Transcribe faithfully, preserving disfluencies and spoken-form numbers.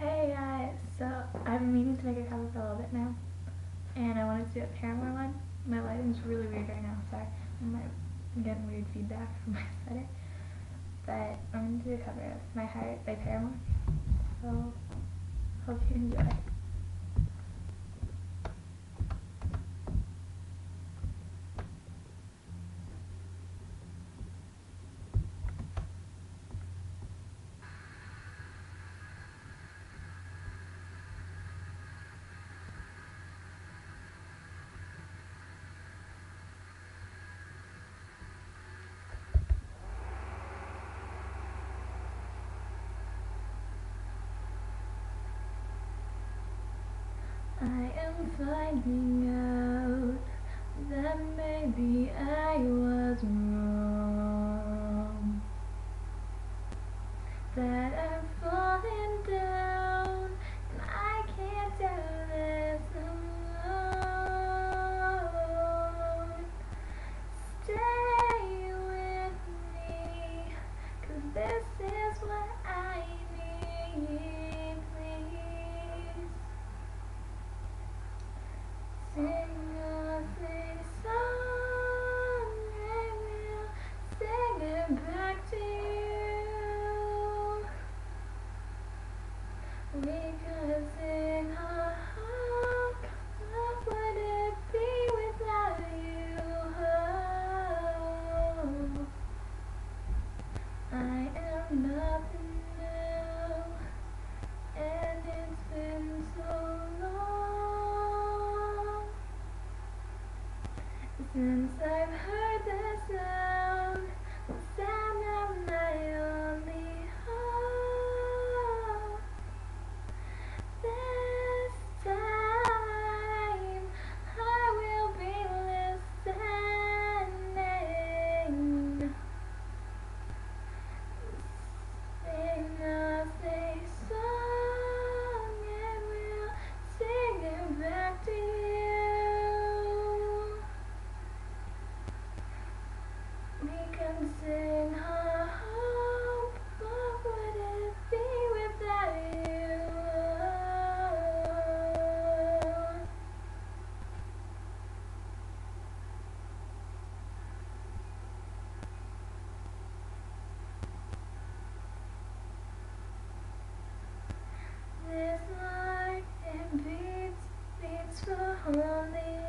Hey guys, so I've been meaning to make a cover for a little bit now, and I wanted to do a Paramore one. My lighting's really weird right now, sorry. I might I'm getting weird feedback from my sweater. But I'm going to do a cover of My Heart by Paramore, so hope you enjoy. I am finding out that maybe I was wrong, that I'm falling down and I can't do this alone. Stay with me, 'cause this is what I need, please. Sing us a song and we'll sing it back to you. We could sing a hug. What would it be without you? Oh, I am nothing now, and it's been so long since I've heard the sound, the sound of my only hope. This time I will be listening. Sing us a song and we'll sing it back to you. We can sing our hope. What would it be without you? This life, it beats, beats for only